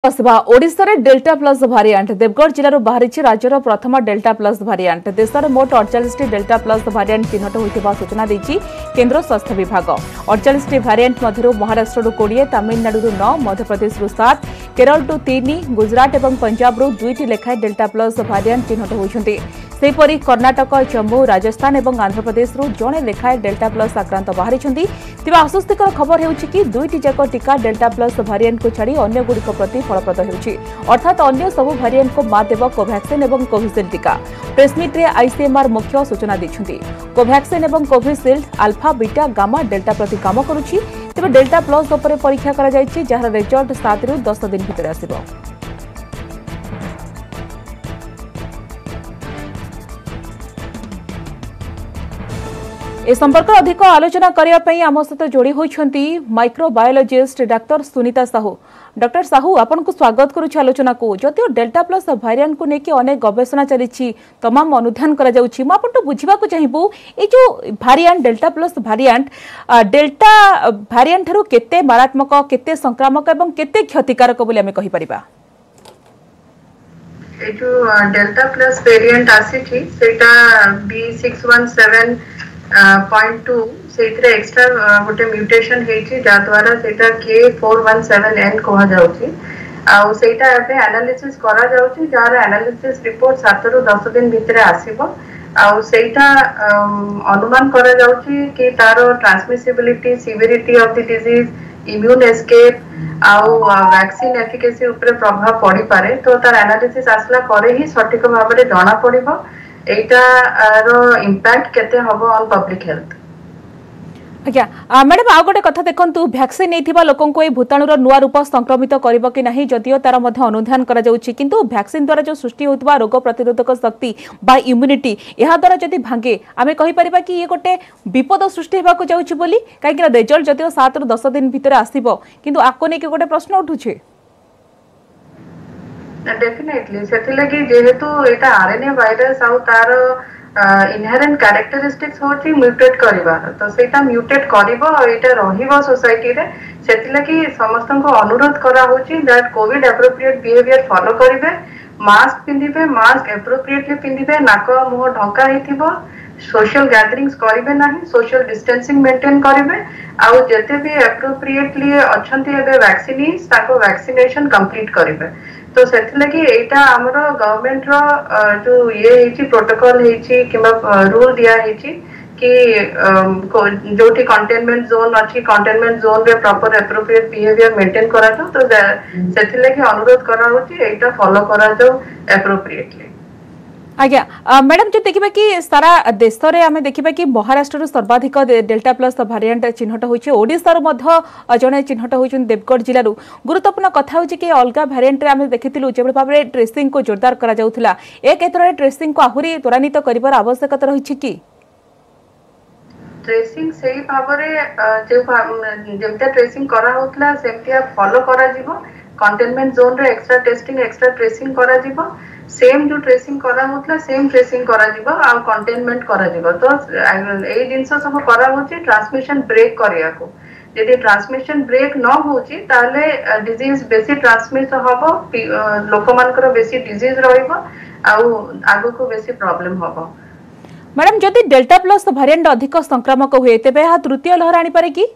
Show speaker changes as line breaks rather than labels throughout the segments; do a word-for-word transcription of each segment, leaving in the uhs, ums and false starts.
ओडिशा रे delta plus variant Deogarh जिलूर बाहरी राज्यर प्रथम डेल्टा प्लस भारिएंट देश में मोट अड़चाश डेल्टा प्लस भारिएंट चिन्हट होता सूचना देती केन्द्र स्वास्थ्य विभाग। अड़चाश भारिएंट मध्य महाराष्ट्र कोड़े तमिलनाडु नौ मध्यप्रदेश सात केरल तीन गुजरात और पंजाब दुईट लेखाएं डेल्टा प्लस भारिएंट चिन्हट होती। सेहीपरि कर्णाटक जम्मू राजस्थान और आंध्र प्रदेश जड़े लेखाएं डेल्टा प्लस आक्रांत बाहरी। तेज आश्वस्तिकर खबर हो दुईट जाक टीका डेल्टा प्लस भारिएंट को छाड़ी अन्य गुड़िक प्रति फलप्रद होउछि अर्थात अन्य सबु भारिएंट को मात देव कोवैक्सिन और कोविशील्ड टीका। प्रेसमिट रे आईसीएमआर मुख्य सूचना दैछन्ति कोवैक्सिन और Covishield alpha beta gamma delta प्रति काम करुछि। तेबे डेल्टा प्लस उपरे परीक्षा करा जायछि जहार रिजल्ट सात रु दस दिन भितर आसिबो। ए संपर्क अधिक आलोचना करने पर आम सहित जोड़ी होती microbiologist doctor Sunita Sahu. Doctor Sahu आपन को स्वागत करुच्ची आलोचना को। जदिव डेल्टा प्लस भारिएंट को लेकिन अनेक गवेषणा चली तमाम अनुधान करा जाउछि मुझे बुझा चाहिए ये जो variant delta plus variant delta variant ठारू केते मारात्मक केते संक्रामक एवं केते क्षतिकारक बोली आमे कहि परिबा।
ए जो डेल्टा प्लस वेरिएंट आसी थी सेटा B six one seven point two से एक्स्ट्रा गोटे म्यूटेशन द्वारा सेटा के फोर वन सेवन एन कहा जाउछि आ सेटा एबे एनालिसिस करा जाउछि जार एनालिसिस रिपोर्ट सात रु दस दिन भितर आसीबो आ सेटा अनुमान करा जाउछि कि तारो transmissibility severity of the disease immune escape आउ वैक्सीन एफिकेसी ऊपर प्रभाव पड़ी पारे। तो तार एनालिसिस आसला परे ही सठिक भाव में जना पड़िबो एटार इम्पैक्ट केते हबो ऑन पब्लिक हेल्थ।
आज्ञा मैडम आ गोटे कथा देखंतु वैक्सीन नेथिबा लोकन को ए भूताणुर नुआ रूप संक्रमित करिबो कि नाही जदियो तार मध्य अनुधान करा जाउछि किंतु वैक्सीन द्वारा जो सृष्टि होतबा रोग प्रतिरोधक शक्ति बा इम्यूनिटी एहा द्वारा जदि भांगे आमे कहि परिबा कि ये गोटे विपद सृष्टि हेबा को जाउछि बोली काहेकि रिजल्ट जदियो सात रु दस दिन भितर आसीबो किंतु आको ने के गोटे प्रश्न उठुछि।
डेफिनेटली सेति लगी जेहेतु एटा आरएनए वायरस आउ तार इनहेरेंट कैरेक्टरिस्टिक्स होची म्यूटेट करिबा तो सेटा म्यूटेट करिवो एटा रहिवो सोसाइटी रे सेति लगी समस्त को अनुरोध करा होची that COVID appropriate behaviour follow करिवे मास्क पिंदिबे मास्क एप्रोप्रिएटली पिंदिबे नाक मुह ढंका हेतिबो सोशल गैदरिंग्स करिवे नाही सोशल डिस्टेंसिंग मेंटेन करिवे आउ जते भी एप्रोप्रिएटली अछंती एबे वैक्सीनीज ताको वैक्सीनेशन कंप्लीट करिवे। तो सेति लगी एटा हमरो गवर्नमेंट रो जो ये हेची प्रोटोकॉल हेची किबा रूल दिया हेची कि जोठी कंटेनमेंट जोन अछि कंटेनमेंट जोन रे प्रॉपर एप्रोप्रिएट बिहेवियर मेंटेन करा जाउ। तो सेति लगी अनुरोध करा होची एटा फॉलो करा जाउ एप्रोप्रिएटली।
आज्ञा मैडम जो देखिबा कि सारा देश रे आमे देखिबा कि महाराष्ट्र सर्वाधिक डेल्टा प्लस भारिएंट चिन्हट होइछे ओडिसा रो मध्य जने चिन्हट होइछन देवगढ़ जिल्ला रो। गुरुत्वपूर्ण कथा होछि कि अलगा भारिएंट रे आमे देखिथिलु जेबे भाबरे ट्रेसिंग को जोरदार करा जाउथला ए क्षेत्र रे ट्रेसिंग को आहुरी त्वरान्वित करिवार आवश्यकता रहिछि कि
ट्रेसिंग सही भाबरे जे जेमते ट्रेसिंग करा होतला सेमतिया फॉलो करा जिवो कंटेनमेंट जोन रे एक्स्ट्रा टेस्टिंग एक्स्ट्रा ट्रेसिंग करा जिवो सेम जो ट्रेसिंग करा होतला सेम ट्रेसिंग करा जिवो आ कंटेनमेंट करा जिवो। तो ए जिंस सब करा होची ट्रांसमिशन ब्रेक करिया को यदि ट्रांसमिशन ब्रेक न होची ताले डिजीज बेसी ट्रांसमिट हबो लोक मानकर बेसी डिजीज रहइबो आ आगो को बेसी प्रॉब्लम हबो।
मैडम जदि डेल्टा प्लस भारिएंट अधिक संक्रामक हुए तेबे हा तृतीय लहर आनी पारे कि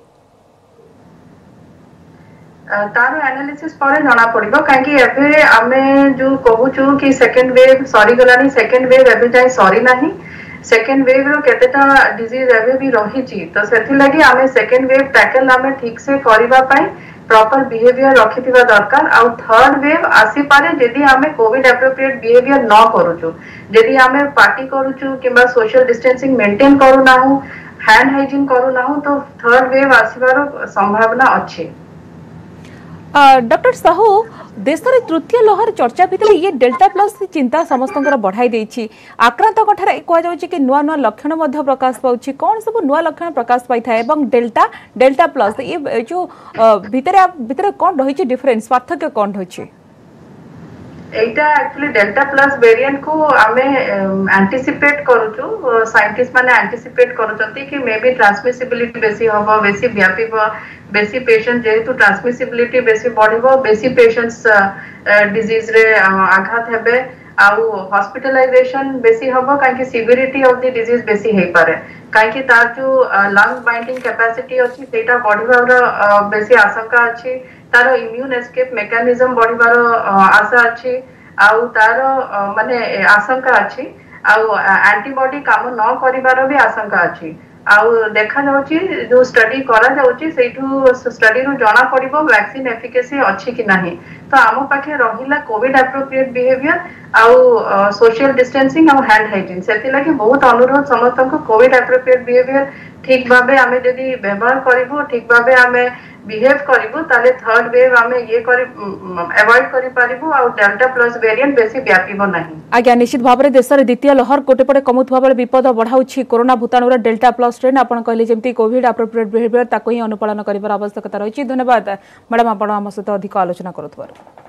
तार एनालिसिस पर जना पड़िबो काहेकि एबे आमे जो कहूछु कि सेकंड वेव सरी गलानी सेकंड वेव एबे जाय सरी नाही सेकंड वेव रो केतेटा डिजीज एबे भी रही छी। तो सेथि लागि आमे सेकंड वेव टैकल आमे ठीक से करिबा पई प्रॉपर बिहेवियर रखिथिबा दरकार आउ थर्ड वेव आसी पारे जदी आमे कोविड एप्रोप्रिएट बिहेवियर न करूछु जदी आमे पार्टी करूछु किबा सोशल डिस्टेंसिंग मेंटेन करू नाहु हैंड हाइजीन करू नाहु तो थर्ड वेव आसीबार संभावना अछि।
डॉक्टर साहू देश में तृतीय लहर चर्चा भितर ये डेल्टा प्लस चिंता समस्त बढ़ाई देछि आक्रांत कठारे कह जाउछि कि नुआ नुआ लक्षण प्रकाश पाउछि कौन सब नुआ लक्षण प्रकाश पाई थाए एवं डेल्टा डेल्टा प्लस ये जो भितर भितर कौन रही डिफरेंस पार्थक्य कौन रही
एटा एक्चुअली डेल्टा प्लस वेरिएंट को आमे एंटिसिपेट करूछु साइंटिस्ट माने एंटिसिपेट करूछंती कि मे बी ट्रांसमिसिबिलिटी बेसी होबो बेसी व्यापीबो बेसी पेशेंट जेहेतु ट्रांसमिसिबिलिटी बेसी बढ़िबो बेसी पेशेंट्स डिजीज रे आघात हेबे आउ हॉस्पिटलाइजेशन बेसी होबो काहे सिविरिटी ऑफ द डिजीज बेसी हे पारे काहे तार जो लंग बाइंडिंग कैपेसिटी अछि सेटा बढ़िबार बेसी आशंका अछि तार इम्यून एस्केप मेकानिज्म बढ़िबार आशा अछि आउ तार माने आशंका अछि आउ एंटीबॉडी काम न करिबार भी आशंका अछि आउ देखा जाउची जो स्टडी करा जाउची सेठू स्टडी रो जणा पड़िबो वैक्सीन एफिकेसी अछि कि नाही तो आम पाखे रहिला कोविड एप्रोप्रिएट बिहेवियर आउ सोशल डिस्टेंसिंग आउ हैंड हाइजीन सेति लागि बहुत अनुरोध समस्त को कोविड एप्रोप्रिएट बिहेवियर ठीक भाबे आमे जदी व्यवहार करिवो ठीक भाबे आमे बिहेव करिवो ताले थर्ड वेव आमे ये करि अवॉइड करि पारिबो आउ डेल्टा प्लस वेरिएंट बेसी व्यापीबो नाही
आज्ञा निश्चित भाव में देश में द्वितीय लहर गोटेपटे कमुवा बेले विपद बढ़ाऊँ कोरोना भूताणुर डेल्टा प्लस स्ट्रेन आप कहले जमी कोविड एप्रोप्रिएट बिहेवियर ताको ही अनुपालन कर आवश्यकता रही। धन्यवाद मैडम, आप सहित अधिक आलोचना करुथिबार।